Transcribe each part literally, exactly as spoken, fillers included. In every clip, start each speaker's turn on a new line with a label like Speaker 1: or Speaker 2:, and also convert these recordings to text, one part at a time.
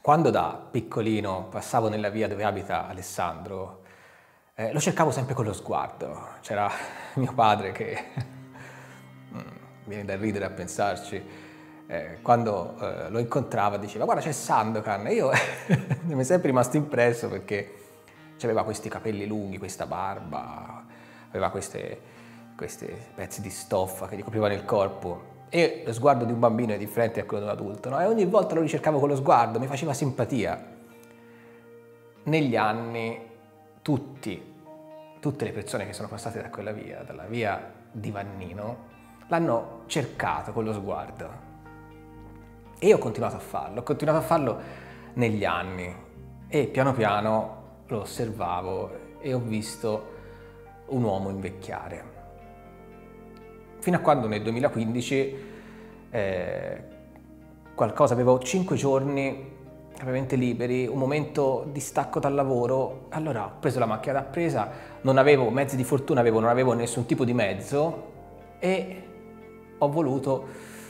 Speaker 1: Quando da piccolino passavo nella via dove abita Alessandro, eh, lo cercavo sempre con lo sguardo. C'era mio padre che, mm, viene da ridere a pensarci, eh, quando eh, lo incontrava diceva guarda c'è Sandokan, e io mi è sempre rimasto impresso perché aveva questi capelli lunghi, questa barba, aveva queste, questi pezzi di stoffa che gli coprivano il corpo. E lo sguardo di un bambino è differente da quello di un adulto, no? E ogni volta lo ricercavo con lo sguardo, mi faceva simpatia. Negli anni tutti, tutte le persone che sono passate da quella via, dalla via di Vannino, l'hanno cercato con lo sguardo. E io ho continuato a farlo, ho continuato a farlo negli anni e piano piano lo osservavo e ho visto un uomo invecchiare. Fino a quando nel duemilaquindici eh, qualcosa, avevo cinque giorni praticamente liberi, un momento di stacco dal lavoro, allora ho preso la macchina da presa, non avevo mezzi di fortuna, avevo, non avevo nessun tipo di mezzo e ho voluto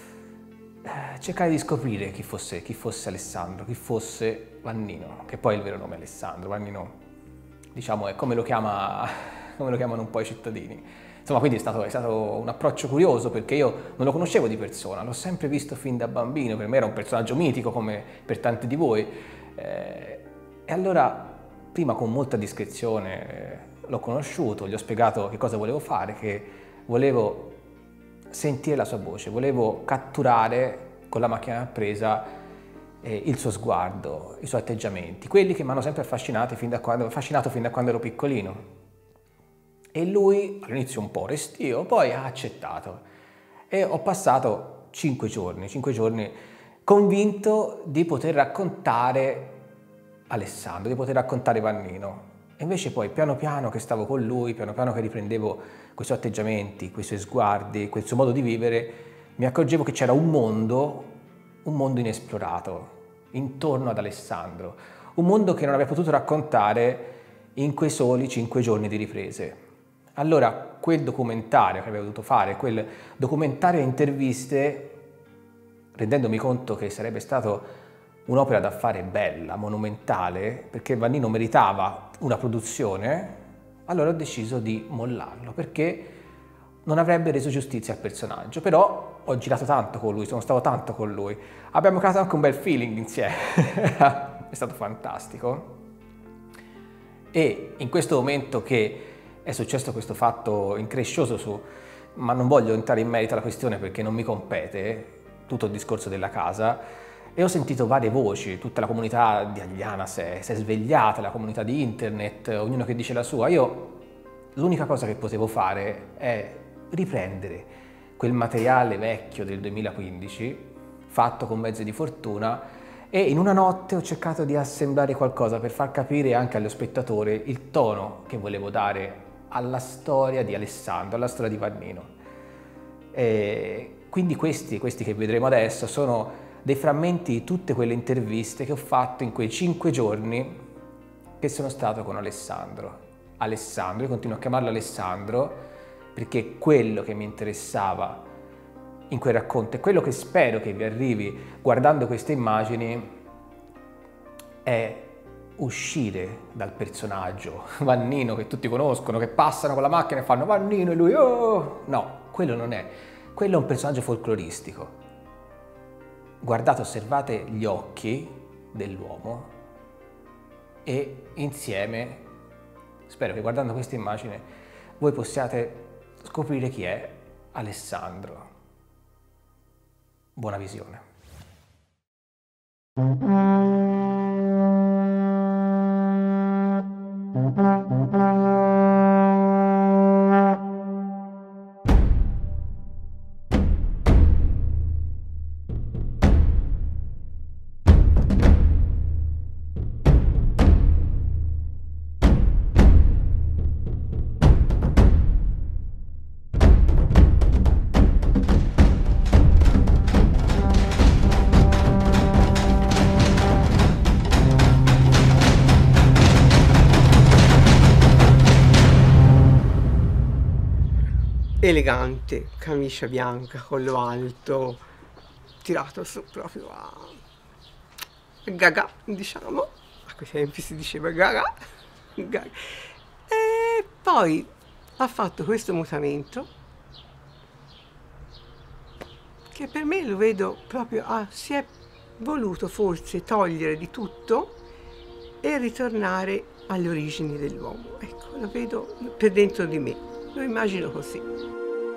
Speaker 1: eh, cercare di scoprire chi fosse, chi fosse Alessandro, chi fosse Vannino, che poi è il vero nome è Alessandro. Vannino, diciamo, è come lo chiama, come lo chiamano un po' i cittadini. Insomma, quindi è stato, è stato un approccio curioso perché io non lo conoscevo di persona, l'ho sempre visto fin da bambino, per me era un personaggio mitico come per tanti di voi. Eh, e allora, prima con molta discrezione eh, l'ho conosciuto, gli ho spiegato che cosa volevo fare, che volevo sentire la sua voce, volevo catturare con la macchina da presa eh, il suo sguardo, i suoi atteggiamenti, quelli che mi hanno sempre affascinato fin da quando, affascinato fin da quando ero piccolino. E lui all'inizio un po' restio, poi ha accettato e ho passato cinque giorni, cinque giorni convinto di poter raccontare Alessandro, di poter raccontare Vannino. E invece poi piano piano che stavo con lui, piano piano che riprendevo quei suoi atteggiamenti, quei suoi sguardi, quel suo modo di vivere, mi accorgevo che c'era un mondo, un mondo inesplorato intorno ad Alessandro, un mondo che non avrei potuto raccontare in quei soli cinque giorni di riprese. Allora, quel documentario che avevo dovuto fare, quel documentario e interviste, rendendomi conto che sarebbe stato un'opera d'affare bella, monumentale, perché Vannino meritava una produzione, allora ho deciso di mollarlo, perché non avrebbe reso giustizia al personaggio. Però ho girato tanto con lui, sono stato tanto con lui, abbiamo creato anche un bel feeling insieme, è stato fantastico. E in questo momento che è successo questo fatto increscioso su, ma non voglio entrare in merito alla questione perché non mi compete, tutto il discorso della casa, e ho sentito varie voci, tutta la comunità di Agliana si è, si è svegliata, la comunità di internet, ognuno che dice la sua. Io l'unica cosa che potevo fare è riprendere quel materiale vecchio del duemilaquindici, fatto con mezzi di fortuna, e in una notte ho cercato di assemblare qualcosa per far capire anche allo spettatore il tono che volevo dare alla storia di Alessandro, alla storia di Vannino. E quindi questi, questi che vedremo adesso sono dei frammenti di tutte quelle interviste che ho fatto in quei cinque giorni che sono stato con Alessandro. Alessandro, io continuo a chiamarlo Alessandro perché quello che mi interessava in quel racconto e quello che spero che vi arrivi guardando queste immagini è uscire dal personaggio Vannino che tutti conoscono, che passano con la macchina e fanno Vannino e lui oh! No, quello non è, quello è un personaggio folcloristico. Guardate, osservate gli occhi dell'uomo e insieme spero che guardando questa immagine voi possiate scoprire chi è Alessandro. Buona visione.
Speaker 2: Elegante, camicia bianca, collo alto, tirato su proprio a gaga, diciamo, a quei tempi si diceva gaga, gaga. E poi ha fatto questo mutamento che per me lo vedo proprio, ah, si è voluto forse togliere di tutto e ritornare alle origini dell'uomo. Ecco, lo vedo per dentro di me, lo immagino così.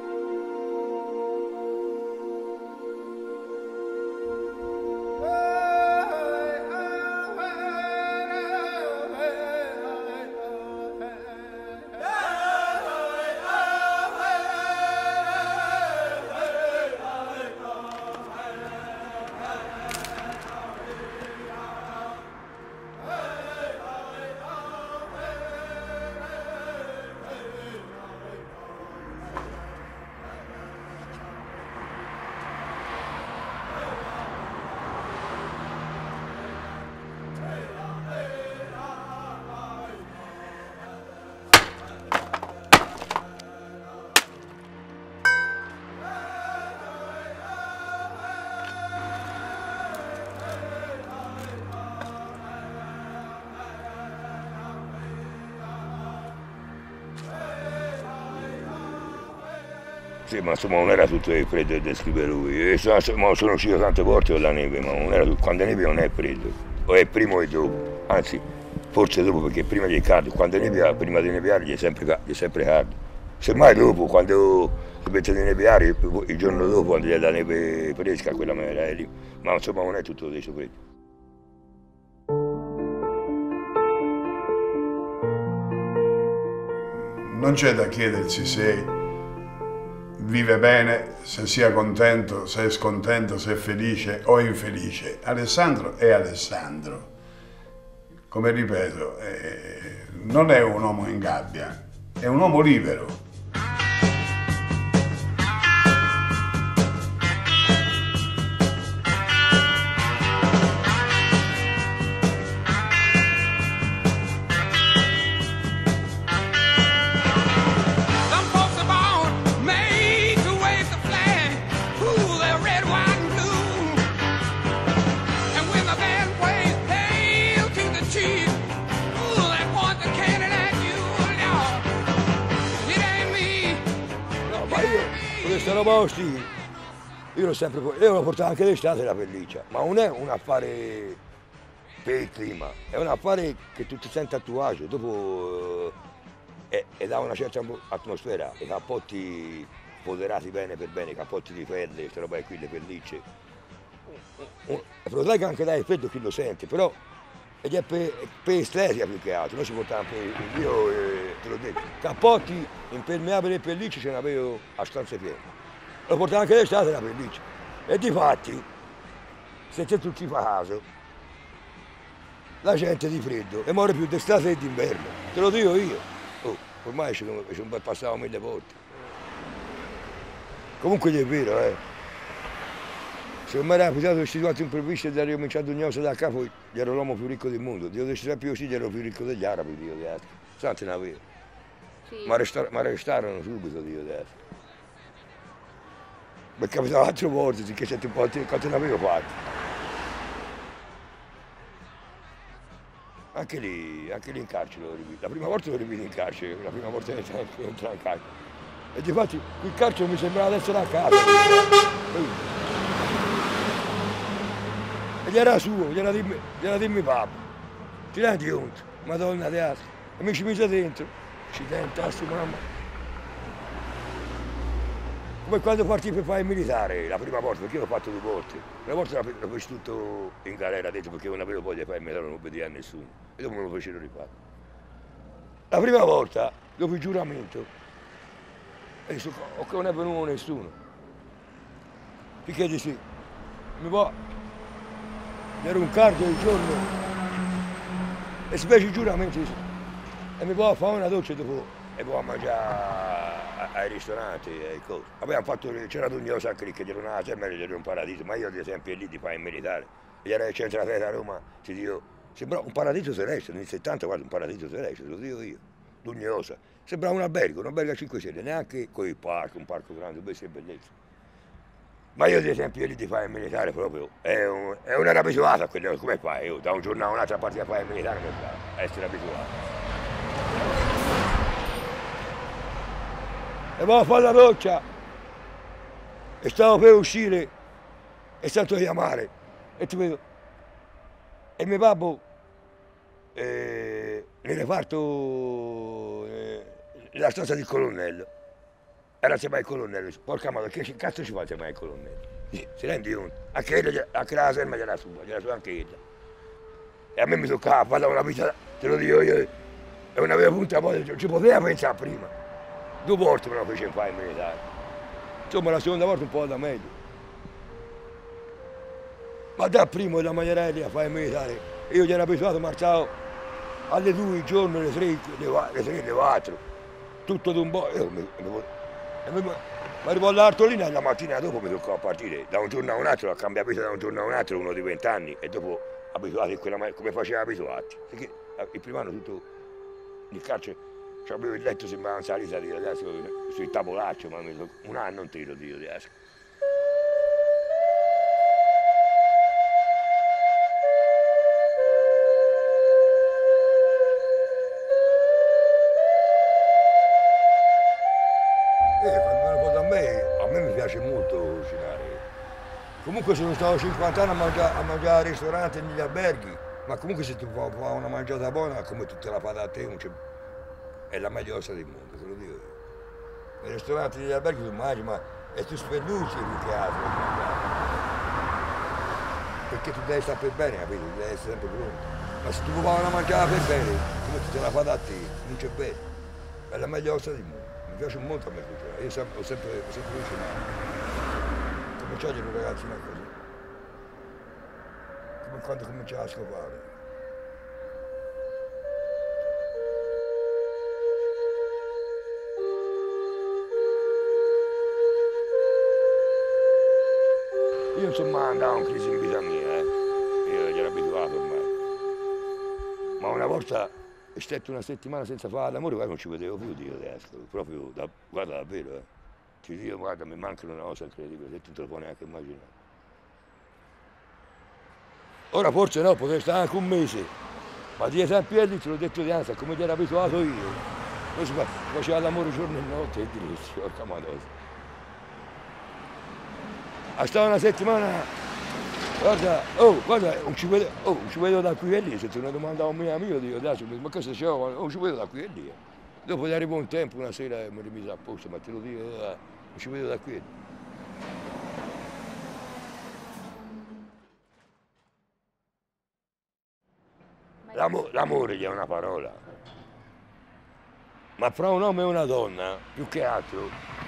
Speaker 3: Sì, ma insomma non era tutto il freddo che descrive lui. E sono, sono, sono uscito tante volte con la neve, ma non era tutto. Quando neve non è freddo, o è prima e dopo. Anzi, forse dopo, perché prima gli è caldo. Quando nevia, prima di neviare gli è sempre, gli è sempre caldo. Semmai dopo, quando si mette di neviare, il giorno dopo, quando c'è la neve fresca, quella maniera è lì. Ma insomma non è tutto adesso freddo.
Speaker 4: Non c'è da chiedersi se vive bene, se sia contento, se è scontento, se è felice o infelice. Alessandro è Alessandro. Come ripeto, eh, non è un uomo in gabbia, è un uomo libero.
Speaker 3: Questa roba ostile, io l'ho sempre io l'ho portato anche d'estate la pelliccia, ma non è un affare per il clima, è un affare che tu ti senti a tuo agio, dopo eh, e dà una certa atmosfera, i cappotti foderati bene per bene, i cappotti di pelle, queste robe qui, le pellicce. Potrai che anche dai il freddo chi lo sente, però ed è per, per estesia più che altro, noi ci portiamo per io eh, te l'ho detto, cappotti impermeabili e pellicce ce ne avevo a stanze piene. Lo portavo anche d'estate la pelliccia. E difatti, se te tu ci fai caso, la gente di freddo e muore più d'estate che d'inverno. Te lo dico io. Oh, ormai ci sono un bel passato mille volte. Comunque è vero, eh. Se non mi era capitato questi due imprevisti ed ero cominciato ogni cosa da capo, ero l'uomo più ricco del mondo. Dio dei sempre così, ero più ricco degli arabi, Dio di altri. Santi ne avevo. Sì. Ma arrestarono subito, Dio di altri. Mi è capitato altre volte, che sette volte, quanto ne avevo fatto. Anche lì, anche lì in carcere lo rividi. La prima volta lo rividi in carcere, la prima volta che entravo in carcere. E difatti il carcere mi sembrava di essere a casa. E gli era suo, gli era dimmi, gli era dimmi papà. Ti rendi conto? Madonna di altri. E mi ci mise dentro. Accidente, a sua mamma. Come quando partì per fare il militare, la prima volta, perché io l'ho fatto due volte. Una volta l'ho feci tutto in galera dentro perché non avevo voglia di fare il militare, non obbedì a nessuno. E dopo me lo fecero rifare. La prima volta, dopo il giuramento, e dico, ok, non è venuto nessuno. Perché dici, mi va. Era un cardo il giorno e si fece il giuramento e mi può fare una doccia dopo e poi a mangiare ai ristoranti e cose. Abbiamo fatto, c'era ogni cosa anche lì che c'era una semmera era un paradiso, ma io ad esempio lì di fare il militare, io ero al centro a Roma, ti dico, sembrava un paradiso celeste, nel settanta quasi un paradiso celeste, lo dico io, ogni cosa. Sembrava un albergo, un albergo a cinque stelle, neanche con il parco, un parco grande, questa è bellezza. Ma io ad esempio lì di fare il militare proprio, è, un, è una abituata a quelle, come fai? Io da un giorno a un'altra partita a fare il militare come fai? A essere abituato. E vado a fare la doccia e stavo per uscire e sento chiamare e ti vedo. E mio babbo eh, nel reparto, eh, nella stanza del colonnello. Era insieme al colonnello, porca madre, che cazzo ci fa insieme al colonnello? Sì, si rendi conto? Anche ella, anche la serma gliela sua, gliela sua anche ella. E a me mi toccava fare una vita, te lo dico io, è una vera punta, poi non ci poteva pensare prima. Due volte me lo fece fare in militare. Insomma la seconda volta un po' da meglio. Ma da primo da Magnarelli a fare il militare, io gli ero abituato, marciavo alle due il giorno, alle tre, alle tre, alle quattro, tutto d'un po'. Io mi, mi, mi arrivo all'Artolina e la mattina dopo mi toccò partire da un giorno a un altro, a cambiare vita da un giorno a un altro, uno di vent'anni, e dopo abituati in quella maniera, come faceva abituati. Perché il primo anno tutto il carcere, avevo il letto, sembrava una salita di adesso sul tavolaccio, ma mi toccò un anno intero di adesso. Comunque sono stato cinquanta anni a mangiare, a mangiare al ristorante e negli alberghi, ma comunque se tu fai una mangiata buona, come tu te la fai da te, è la meglio cosa del mondo, te lo dico io. Nei ristoranti e negli alberghi tu mangi, ma e tu spellucci più che altro. Perché tu devi stare per bene, capito? Tu devi essere sempre pronto. Ma se tu fai una mangiata per bene, come tu te la fai da te, non c'è bene. È la meglio cosa del mondo. Mi piace molto a me cucinare, io sempre, ho sempre, ho sempre cucinato. Cominciai un ragazzino così, come quando cominciava a scopare. Io insomma andavo in crisi in vita mia, eh. Io ero abituato ormai. Ma una volta è stato una settimana senza fare l'amore, guarda, non ci vedevo più, Dio adesso, proprio, da, guarda davvero, eh. Ti dico, guarda, mi mancano una cosa incredibile, che tu te lo puoi neanche immaginare. Ora forse no, potrei stare anche un mese, ma di esempi te l'ho detto di ansia, come ti ero abituato io. Poi si faceva l'amore giorno e notte, e diritto, porca madonna. A stare una settimana, guarda, oh, guarda, non ci vedo, oh, non ci vedo da qui e lì, se tu una domanda a un mio amico, dico, adesso, ma cosa c'è? Oh, non ci vedo da qui e lì. Dopo gli arrivò un tempo, una sera mi rimise a posto, ma te lo dico, non ci vedo da qui. L'amore gli è una parola, ma fra un uomo e una donna, più che altro,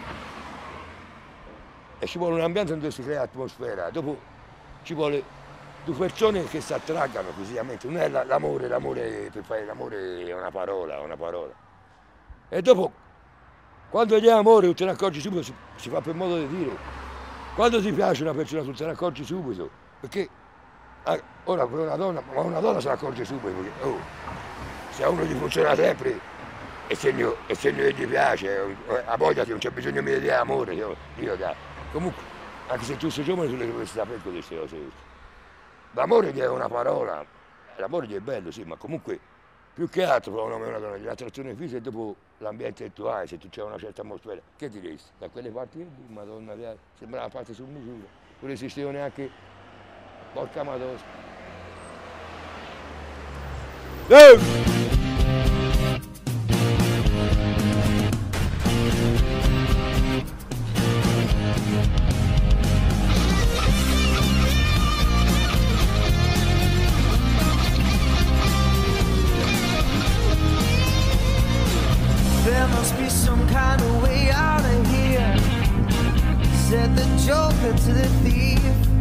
Speaker 3: e ci vuole un ambiente dove si crea atmosfera, dopo ci vuole due persone che si attraggano fisicamente, non è l'amore, l'amore per fare l'amore è una parola, una parola. E dopo, quando gli è amore, tu te ne accorgi subito, si, si fa per modo di dire. Quando ti piace una persona, tu te ne accorgi subito. Perché eh, ora per una donna, ma una donna se ne accorge subito, perché oh, se a uno gli funziona sempre, è segno, è segno che gli piace, a voglia che non c'è bisogno mio di amore, io, io dai. Comunque, anche se tu sei giovane, tu le dovresti sapere queste cose. L'amore gli è una parola, l'amore gli è bello, sì, ma comunque più che altro per un uomo e una donna, l'attrazione fisica e dopo l'ambiente che tu hai, se tu c'è una certa atmosfera, che diresti? Da quelle parti lì, madonna, sembrava parte su misura, non esisteva neanche, porca madonna. Eh!
Speaker 5: There must be some kind of way out of here, said the joker to the thief.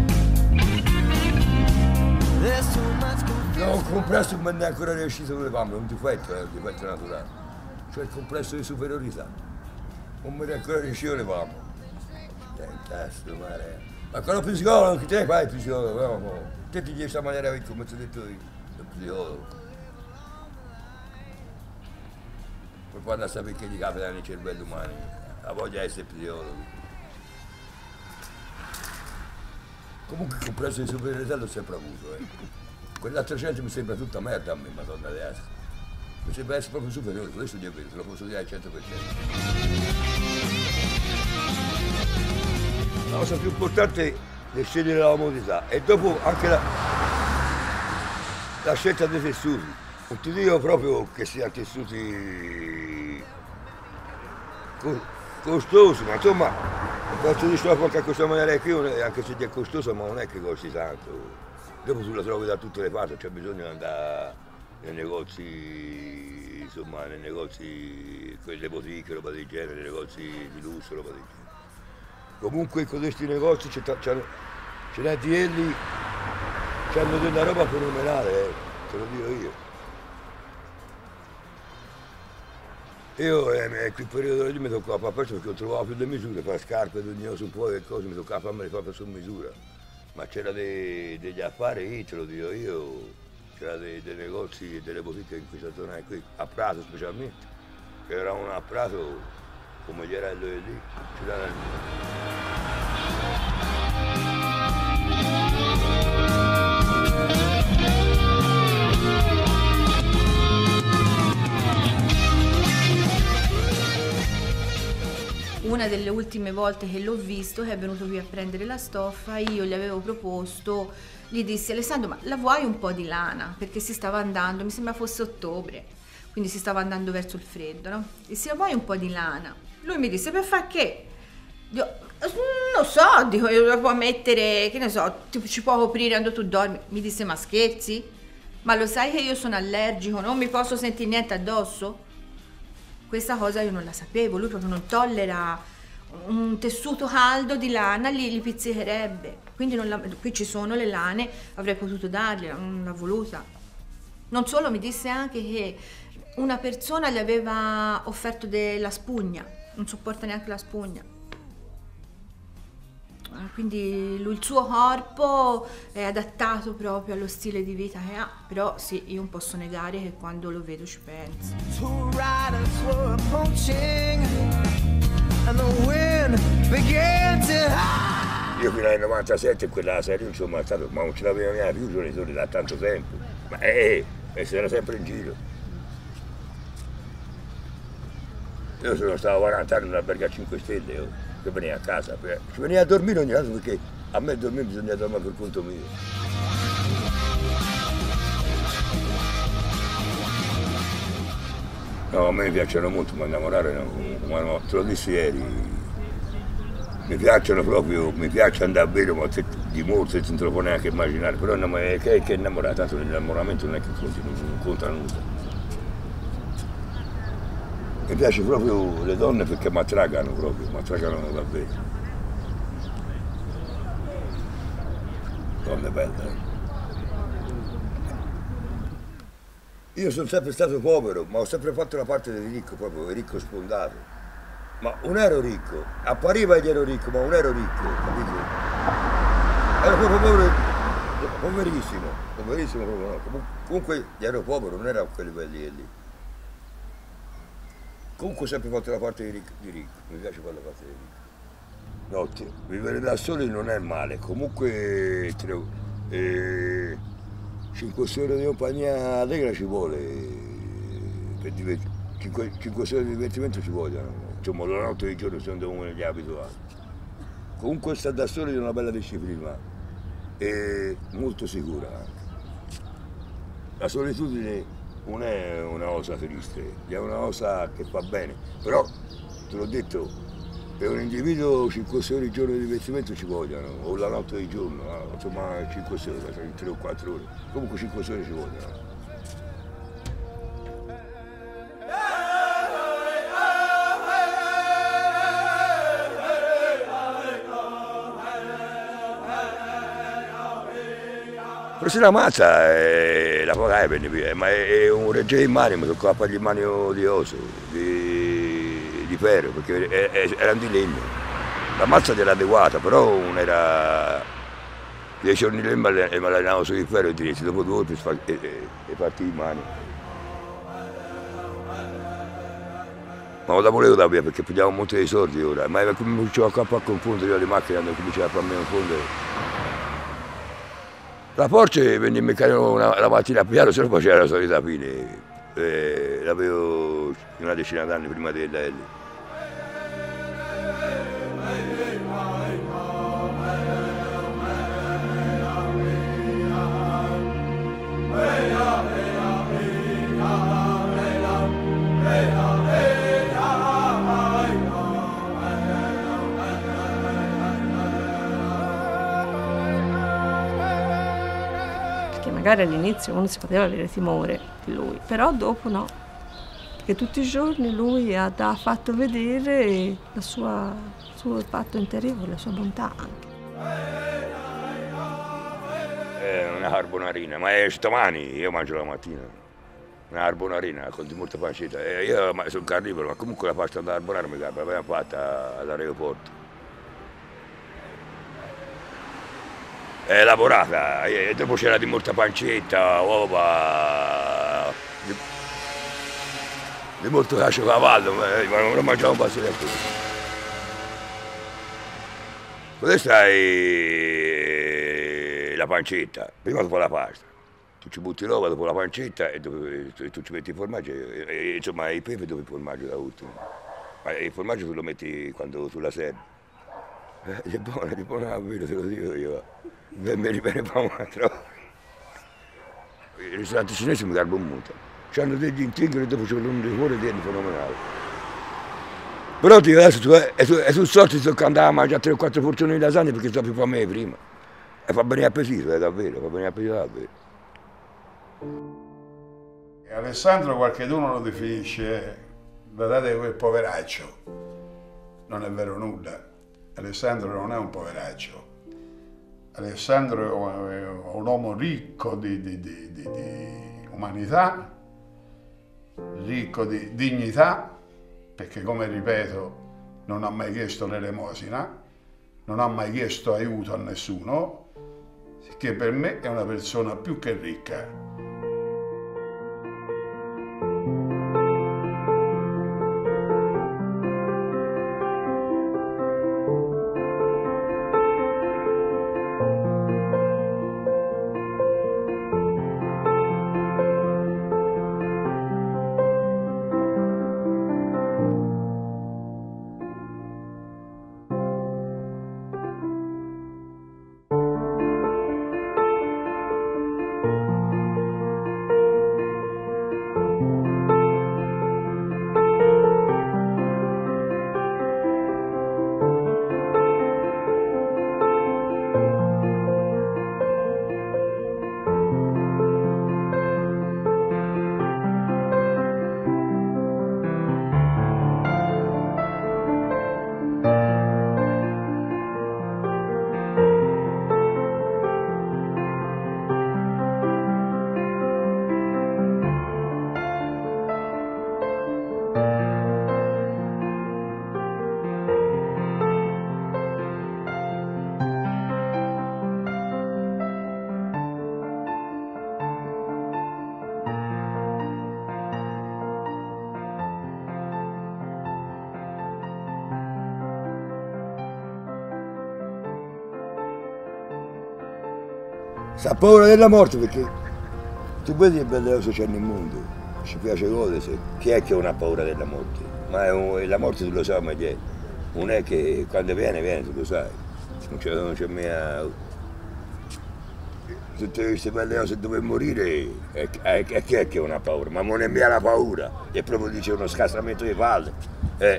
Speaker 5: There's too much confusion.
Speaker 3: No, un complesso che non è ancora riuscito con le palme, un difetto, è un difetto naturale. Cioè il complesso di superiorità. Non mi è ancora riuscito le palme. Fantastico, mare. Ma quello psicologo, che te fai il psicologo, no? Te ti dici questa maniera come ti ho detto io, il psicologo. Poi quando a sapere che gli capita nei cervelli umani, la voglia di essere psicologo. Comunque il complesso di superiorità l'ho sempre avuto, eh. Quell'altro centro mi sembra tutta merda a me, madonna di Asti. Mi sembra essere proprio superiore, questo io vedo, te lo posso dire al cento per cento. La cosa più importante è scegliere la comodità e dopo anche la, la scelta dei tessuti. Non ti dico proprio che siano tessuti costosi, ma insomma, posso dire solo qualche questa maniera qui, anche se è costoso, ma non è che costi tanto. Dopo tu la trovi da tutte le parti, c'è bisogno di andare nei negozi, insomma, nei negozi, quelle boutique, roba del genere, nei negozi di lusso, roba del genere. Comunque con questi negozi ce n'è di elli che hanno della roba fenomenale, eh, te lo dico io. Io eh, in quel periodo lì mi toccava fare perché non trovavo più le misure, fare scarpe, ogni cosa un po' che cose, mi toccava farmele proprio su misura. Ma c'era dei, degli affari, te lo dico io, c'era dei, dei negozi e delle boutique in questa zona qui, a Prato specialmente, che era una a Prato come gli era lì, c'era.
Speaker 6: Una delle ultime volte che l'ho visto, che è venuto qui a prendere la stoffa, io gli avevo proposto, gli dissi: Alessandro, ma la vuoi un po' di lana? Perché si stava andando, mi sembra fosse ottobre, quindi si stava andando verso il freddo, no? Dissi: la vuoi un po' di lana? Lui mi disse: per far che? Io, non so, dico, io la può mettere, che ne so, ti, ci può coprire quando tu dormi. Mi disse: ma scherzi? Ma lo sai che io sono allergico, non mi posso sentire niente addosso? Questa cosa io non la sapevo, lui proprio non tollera un tessuto caldo di lana, gli, gli pizzicherebbe. Quindi non la, qui ci sono le lane, avrei potuto dargliela, non l'ha voluta. Non solo, mi disse anche che una persona gli aveva offerto della spugna, non sopporta neanche la spugna. Quindi lui, il suo corpo è adattato proprio allo stile di vita che ha, però sì, io non posso negare che quando lo vedo ci penso.
Speaker 3: Io fino al novantasette in quella serie insomma è stato, ma non ce l'aveva neanche più i genitori da tanto tempo, ma eh, e si era sempre in giro. Io sono stato quaranta anni in un albergo a cinque stelle, oh, che veniva a casa, ci veniva a dormire ogni tanto perché a me dormire bisogna dormire per conto mio. No, a me mi piacciono molto, ma innamorare no, ma no, te lo dissi ieri, mi piacciono proprio, mi piace andare a bere, ma te, di molto non te lo puoi neanche immaginare, però che, che è innamorato, tanto l'innamoramento non è che conti, non, non conta nulla. Mi piace proprio le donne perché mi attragano proprio, mi attragano davvero. Donne belle. Io sono sempre stato povero, ma ho sempre fatto la parte del ricco, proprio il ricco sfondato. Ma non ero ricco, appariva che ero ricco, ma non ero ricco, capito? Ero proprio povero, poverissimo, poverissimo proprio no. Comunque ero povero, non ero a quei livelli lì. Comunque ho sempre fatto la parte di ricco, di ricco, mi piace fare la parte di ricco. Notte, vivere da soli non è male, comunque eh, cinque ore di compagnia allegra ci vuole, per cinque, cinque ore di divertimento ci vogliono, insomma la notte e il giorno sono come gli abituati. Comunque stare da soli è una bella disciplina e molto sicura anche. La solitudine non è una cosa triste, è una cosa che fa bene, però te l'ho detto, per un individuo cinque ore di giorno di divertimento ci vogliono, o la notte di giorno, no? Insomma cinque ore, tre o quattro ore, comunque cinque ore ci vogliono. Presi la mazza e la pagai venne via, ma è un reggere in mano, mi toccava fargli il manio di osso, di, di ferro, perché erano di legno. La mazza era adeguata, però non era. Dieci giorni lì mi allenavo sul ferro e diretti, dopo due ore e, e, e partì in mano. Ma la volevo da via perché pigliavo un monte di soldi ora, ma cominciavo a confondere le macchine, quando cominciavo a farmi confondere. La Porsche venne in meccanico una, la mattina a piano, se no faceva la solita fine. Eh, l'avevo una decina d'anni prima della L.
Speaker 2: Magari all'inizio uno si poteva avere timore di lui, però dopo no, perché tutti i giorni lui ha, ha fatto vedere la sua, il suo fatto interiore, la sua bontà anche.
Speaker 3: È una carbonarina, ma è stamani, io mangio la mattina, una carbonarina con di molta pancetta. E io sono carnivoro, ma comunque la pasta da carbonara mi capita, l'abbiamo fatta all'aeroporto. È lavorata, e dopo c'era di molta pancetta, uova, di, di molto caciocavallo, ma non lo mangiavo un passo di alcuni. Questa è la pancetta, prima dopo la pasta. Tu ci butti l'uova dopo la pancetta e, dopo, e tu ci metti il formaggio, e, e, insomma il pepe dopo il formaggio da ultimo. Ma il formaggio tu lo metti quando tu la servi. Eh, è buono, è buono davvero, te lo dico io. Mi ripete pa' un altro. I ristoranti cinesi mi carbon molto. C'hanno degli intingoli e dopo c'è un liquore di fenomenale. Però ti adesso tu, e tu, e tu sorti sto che andare a mangiare tre o quattro porzioni di lasagna perché sto più per me prima. E fa bene appetito, è davvero, fa bene appetito davvero.
Speaker 4: E Alessandro qualcheduno lo definisce, guardate quel poveraccio. Non è vero nulla. Alessandro non è un poveraccio. Alessandro è un uomo ricco di, di, di, di, di umanità, ricco di dignità, perché come ripeto non ha mai chiesto l'elemosina, non ha mai chiesto aiuto a nessuno, che per me è una persona più che ricca.
Speaker 3: Sa paura della morte perché tu vedi che bella cosa c'è nel mondo, ci piace godere, chi è che non ha paura della morte? Ma è un, la morte tu lo sai, ma è, non è che quando viene, viene, tu lo sai, non c'è, non c'è mia... Tutte queste belle cose dove morire, è, è, è chi è che non ha paura? Ma non è mia la paura, è proprio dice uno scassamento di palle. Eh.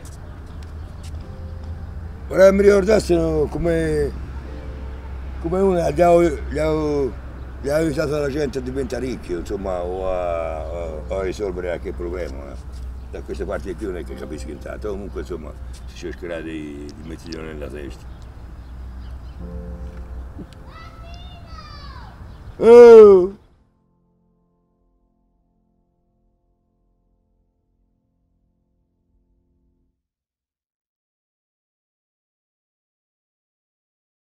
Speaker 3: Vorrei mi ricordassero come... come uno gli ha, gli ha, gli ha aiutato la gente a diventare ricchi, insomma, o a, a, a risolvere qualche problema. Eh. Da queste parti qui non è che capisco intanto, comunque insomma si cercherà di, di metterglielo nella testa. Oh!